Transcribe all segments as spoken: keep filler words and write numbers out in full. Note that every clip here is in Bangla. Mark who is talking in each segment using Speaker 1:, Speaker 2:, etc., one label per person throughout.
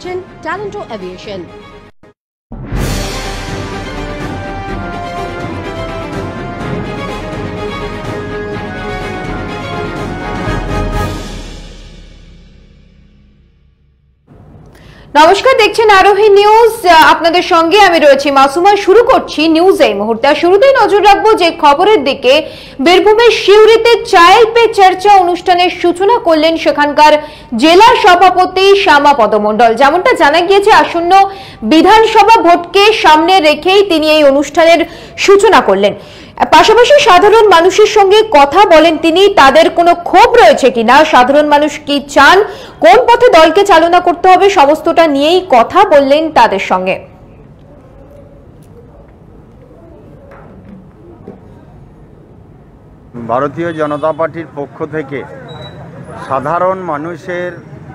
Speaker 1: দেখছেন ট্যালেন্টো এভিয়েশন। নমস্কার, দেখছেন আরোহী নিউজ। আপনাদের সঙ্গে আমি রয়েছি মাসুমা। শুরু করছি নিউজ এই মুহূর্তে। শুরুতেই নজর রাখবো যে খবরের দিকে। বীরভূমের সিউড়িতে চায়ের পে চর্চা অনুষ্ঠানের সূচনা করলেন সেখানকার জেলা সভাপতি শ্যামাপদ মণ্ডল। যেমনটা জানা গিয়েছে, আসন্ন বিধানসভা ভোটকে সামনে রেখেই তিনি এই অনুষ্ঠানের সূচনা করলেন। পাশাপাশি সাধারণ মানুষের সঙ্গে কথা বলেন তিনি। তাদের কোনো ক্ষোভ রয়েছে কিনা, সাধারণ মানুষ কি চান, কোন পথে দলকে চালনা করতে হবে, সমস্তটা নিয়েই কথা বললেন তাদের সঙ্গে।
Speaker 2: ভারতীয় জনতা পার্টির পক্ষ থেকে সাধারণ মানুষের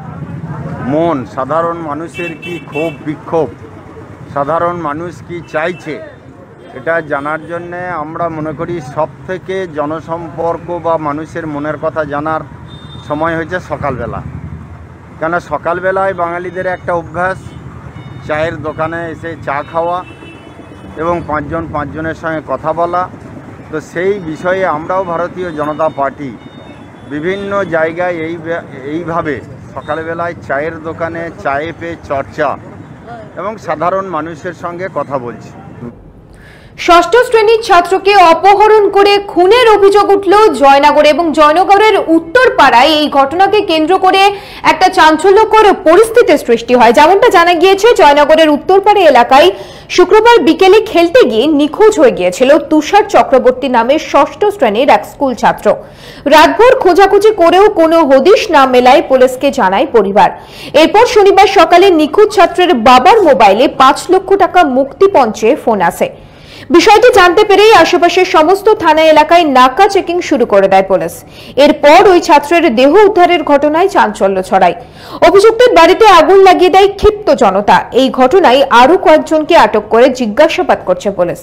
Speaker 2: মন, সাধারণ মানুষের কি ক্ষোভ বিক্ষোভ, সাধারণ মানুষ কি চাইছে, এটা জানার জন্যে আমরা মনে করি সব থেকে জনসম্পর্ক বা মানুষের মনের কথা জানার সময় হয়েছে সকালবেলা। কেন সকালবেলায় বাঙালিদের একটা অভ্যাস চায়ের দোকানে এসে চা খাওয়া এবং পাঁচজন পাঁচজনের সঙ্গে কথা বলা। তো সেই বিষয়ে আমরাও ভারতীয় জনতা পার্টি বিভিন্ন জায়গায় এই এইভাবে সকালবেলায় চায়ের দোকানে চায়ে পে চর্চা এবং সাধারণ মানুষের সঙ্গে কথা বলছি।
Speaker 1: ষষ্ঠ শ্রেণীর ছাত্রকে অপহরণ করে খুনের অভিযোগ উঠল জয়নগরে এবং জয়নগরের উত্তরপাড়ায়। এই ঘটনাকে কেন্দ্র করে একটা চাঞ্চল্যকর পরিস্থিতির সৃষ্টি হয়। যেমনটা জানা গিয়েছে, জয়নগরের উত্তরপাড়া এলাকায় শুক্রবার বিকেলে খেলতে গিয়ে নিখোঁজ হয়ে গিয়েছিল তুষার চক্রবর্তী নামের ষষ্ঠ শ্রেণীর এক স্কুল ছাত্র। রাতভর খোঁজাখুঁজি করেও কোনো হদিশ না মেলায় পুলিশকে জানায় পরিবার। এরপর শনিবার সকালে নিখোঁজ ছাত্রের বাবার মোবাইলে পাঁচ লক্ষ টাকা মুক্তিপঞ্চে ফোন আসে। বিষয়টি জানতে পেরেই আশেপাশের সমস্ত থানা এলাকায় নাকা চেকিং শুরু করে দেয় পুলিশ। এরপর ওই ছাত্রের দেহ উদ্ধারের ঘটনায় চাঞ্চল্য ছড়ায়। অভিযুক্তের বাড়িতে আগুন লাগিয়ে দেয় ক্ষিপ্ত জনতা। এই ঘটনায় আরো কয়েকজনকে আটক করে জিজ্ঞাসাবাদ করছে পুলিশ।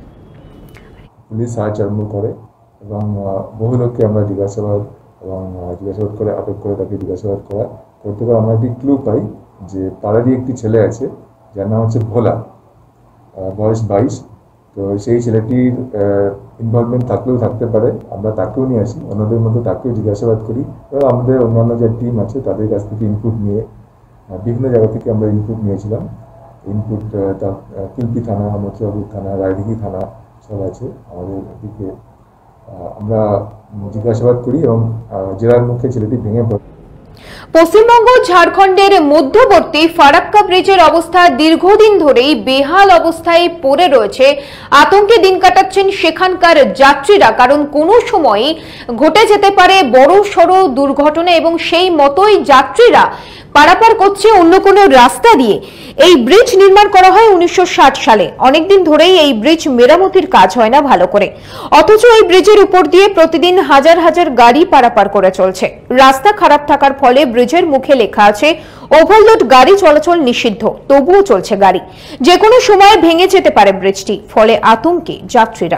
Speaker 3: পুলিশ সার্চ আরম্ভ করে এবং বহু লোককে আমরা জিজ্ঞাসাবাদ এবং জিজ্ঞাসাবাদ করে আটক করে তাকে জিজ্ঞাসাবাদ করা করতে পারে। আমরা একটি ক্লু পাই যে পাড়ারই একটি ছেলে আছে যার নাম হচ্ছে ভোলা, বয়স বাইশ। তো সেই ছেলেটির ইনভলভমেন্ট থাকলেও থাকতে পারে। আমরা তাকেও নিয়ে আসি, অন্যদের মধ্যে তাকেও জিজ্ঞাসাবাদ করি এবং আমাদের অন্যান্য যে টিম আছে তাদের কাছ থেকে ইনপুট নিয়ে বিভিন্ন জায়গা থেকে আমরা ইনপুট নিয়েছিলাম। ইনপুট কিলপি থানা, মথুরাপুর থানা, রায়দিঘি থানা সব আছে আমাদের দিকে। আমরা জিজ্ঞাসাবাদ করি এবং জেলার মুখে ছেলেটি ভেঙে পড়ে।
Speaker 1: পশ্চিমবঙ্গ ঝাড়খণ্ডের মধ্যবর্তী ফারাক্কা ব্রিজের অবস্থা দীর্ঘদিন ধরেই বেহাল অবস্থায় পড়ে রয়েছে। আতঙ্কে দিন কাটাচ্ছেন সেখানকার যাত্রীরা, কারণ কোনো সময় ঘটে যেতে পারে বড় সড় দুর্ঘটনা এবং সেই মতোই যাত্রীরা পারাপার করছে অন্য কোনো রাস্তা দিয়ে। এই ব্রিজ নির্মাণ করা হয় উনিশশো ষাট সালে। অনেকদিন ধরেই এই ব্রিজ মেরামতির কাজ হয় না ভালো করে, অথচ এই ব্রিজের উপর দিয়ে প্রতিদিন হাজার হাজার গাড়ি পারাপার করে চলছে। রাস্তা খারাপ থাকার ফলে ব্রিজের মুখে লেখা আছে ওভারলোড গাড়ি চলাচল নিষিদ্ধ, তবুও চলছে গাড়ি। যে কোনো সময় ভেঙে যেতে পারে ব্রিজটি, ফলে আতঙ্কে যাত্রীরা।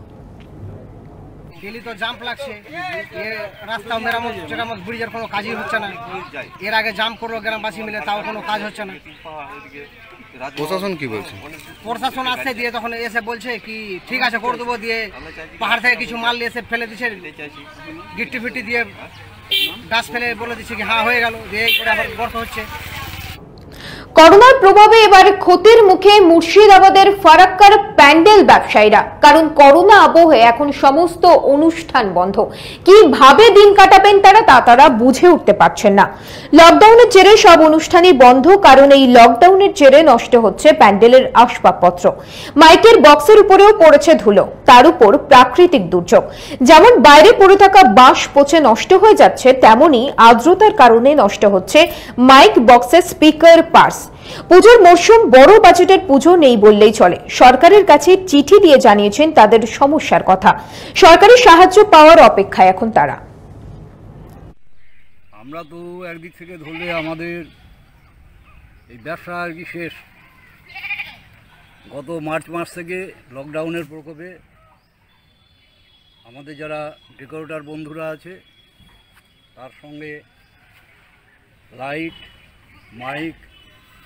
Speaker 4: ডেলি তো জাম্প লাগছে, রাস্তা মেরামত টেরামত ব্রিজের কোনো কাজই হচ্ছে না। এর আগে জাম্প করলো গ্রামবাসী মিলে, তাও কোনো কাজ হচ্ছে না।
Speaker 5: প্রশাসন কি বলছে?
Speaker 4: প্রশাসন আসছে দিয়ে তখন এসে বলছে কি ঠিক আছে করে দেবো, দিয়ে পাহাড় থেকে কিছু মাল এসে ফেলে দিচ্ছে, গিট্টি ফিট্টি দিয়ে গাছ ফেলে বলে দিচ্ছে কি হ্যাঁ হয়ে গেল, দিয়ে করে আবার গর্ত হচ্ছে।
Speaker 1: করোনার প্রভাবে এবার ক্ষতির মুখে মুর্শিদাবাদের ফারাক্কার প্যান্ডেল ব্যবসায়ীরা, কারণ করোনা আবহে এখন সমস্ত অনুষ্ঠান বন্ধ। কিভাবে দিন কাটাবেন তারা তা তারা বুঝে উঠতে পারছেন না। লকডাউনের জেরে সব অনুষ্ঠানই বন্ধ, কারণ এই লকডাউনের জেরে নষ্ট হচ্ছে প্যান্ডেলের আসবাবপত্র। মাইকের বক্সের উপরেও পড়েছে ধুলো, তার উপর প্রাকৃতিক দুর্যোগ। যেমন বাইরে পড়ে থাকা বাঁশ পচে নষ্ট হয়ে যাচ্ছে, তেমনি আর্দ্রতার কারণে নষ্ট হচ্ছে মাইক বক্সের স্পিকার পার্স। পুজোর মরশুম, বড় বাজেটের পুজো নেই বললেই চলে। সরকারের কাছে চিঠি দিয়ে জানিয়েছেন তাদের সমস্যার কথা। সরকারি সাহায্য পাওয়ার অপেক্ষায় এখন তারা।
Speaker 6: আমরা তো একদিক থেকে ধরলে আমাদের এই ব্যবসা আর কি শেষ। গত মার্চ মাস থেকে লকডাউনের প্রকোপে আমাদের যারা ডেকোরেটর বন্ধুরা আছে তার সঙ্গে লাইট, মাইক,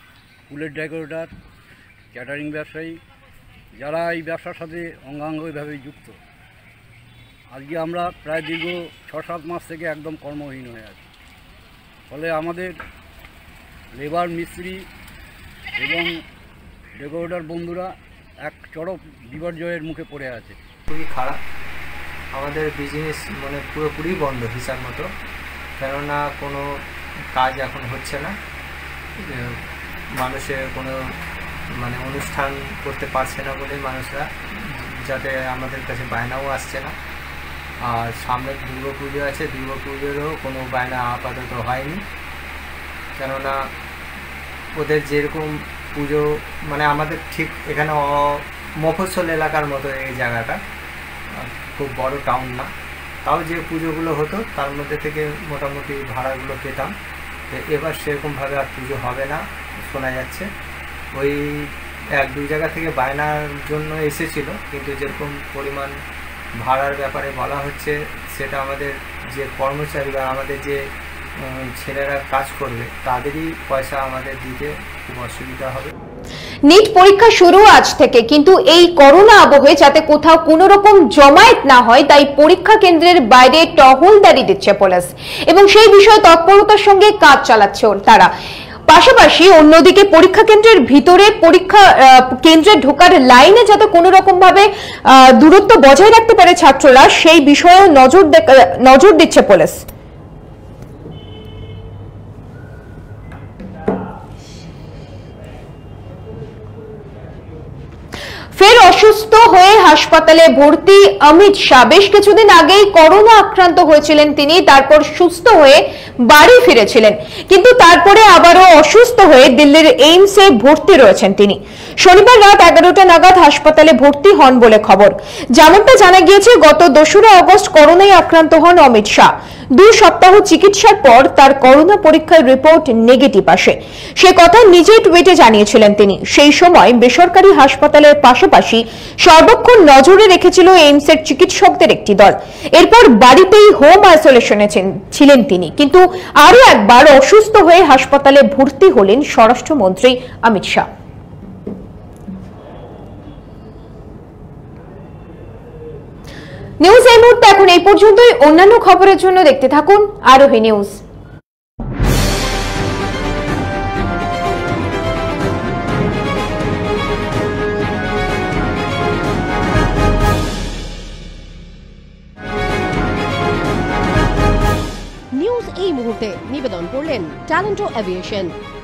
Speaker 6: ফুলের ডেকোরেটর, ক্যাটারিং ব্যবসায়ী, যারা এই ব্যবসার সাথে অঙ্গাঙ্গভাবে যুক্ত। আজকে আমরা প্রায় দীর্ঘ ছ সাত মাস থেকে একদম কর্মহীন হয়ে আছি। ফলে আমাদের লেবার, মিস্ত্রি এবং ডেকোরেটর বন্ধুরা এক চরম বিপর্যয়ের মুখে পড়ে আছে।
Speaker 7: খুবই খারাপ, আমাদের বিজনেস মানে পুরোপুরি বন্ধ হিসাব মতো, কেননা কোনো কাজ এখন হচ্ছে না, মানুষের কোনো মানে অনুষ্ঠান করতে পারছে না বলে মানুষরা, যাতে আমাদের কাছে বায়নাও আসছে না। আর সামনে দুর্গা পুজো আছে, দুর্গা পুজোরও কোনো বায়না আপাতত হয়নি, কেননা ওদের যেরকম পুজো মানে আমাদের ঠিক এখানে মফস্বল এলাকার মতো এই জায়গাটা, খুব বড় টাউন না, তাও যে পুজোগুলো হতো তার মধ্যে থেকে মোটামুটি ভাড়াগুলো পেতাম। তো এবার সেরকমভাবে আর পুজো হবে না শোনা যাচ্ছে। ওই এক দুই জায়গা থেকে বায়নার জন্য এসেছিল, কিন্তু যেরকম পরিমাণ ভাড়ার ব্যাপারে বলা হচ্ছে, সেটা আমাদের যে কর্মচারী বা আমাদের যে ছেলেরা কাজ করবে তাদেরই পয়সা আমাদের দিতে খুব অসুবিধা হবে।
Speaker 1: নিট পরীক্ষা শুরু আজ থেকে, কিন্তু এই করোনা আবহে যাতে কোথাও কোনো রকম জমায়েত না হয় তাই পরীক্ষা কেন্দ্রের বাইরে টহলদারি দিচ্ছে পুলিশ এবং সেই বিষয়ে তৎপরতার সঙ্গে কাজ চালাচ্ছে তারা। পাশাপাশি অন্যদিকে পরীক্ষা কেন্দ্রের ভিতরে পরীক্ষা কেন্দ্রে ঢোকার লাইনে যাতে কোনো রকম ভাবে দূরত্ব বজায় রাখতে পারে ছাত্ররা, সেই বিষয়েও নজর নজর দিচ্ছে পুলিশ। ফের অসুস্থ হয়ে হাসপাতালে ভর্তি অমিত শাহ। বেশ কিছুদিন আগেই করোনা আক্রান্ত হয়েছিলেন তিনি, তারপর সুস্থ হয়ে বাড়ি ফিরেছিলেন, কিন্তু তারপরে আবারও অসুস্থ হয়ে দিল্লির এইমসে ভর্তি রয়েছেন তিনি। শনিবার রাত এগারোটা নাগাদ হাসপাতালে ভর্তি হন বলে খবর। যেমনটা জানা গিয়েছে, গত দোসরা আগস্ট করোনায় আক্রান্ত হন অমিত শাহ। দুই সপ্তাহ চিকিৎসার পর তার করোনা পরীক্ষার রিপোর্ট নেগেটিভ আসে। সে কথা নিজেই টুইটে জানিয়েছিলেন তিনি। সেই সময় বেসরকারি হাসপাতালের পাশাপাশি সর্বক্ষণ নজরে রেখেছিল এইমসের চিকিৎসকদের একটি দল। এরপর বাড়িতেই হোম আইসোলেশনে ছিলেন তিনি, কিন্তু আরো একবার অসুস্থ হয়ে হাসপাতালে ভর্তি হলেন স্বরাষ্ট্রমন্ত্রী অমিত শাহ। নিউজ এই মুহূর্তে এখন এই পর্যন্তই। অন্যান্য খবরের জন্য দেখতে থাকুন আরোহী নিউজ।
Speaker 8: নিউজ এই মুহূর্তে নিবেদন করলেন ট্যালেন্টো এভিয়েশন।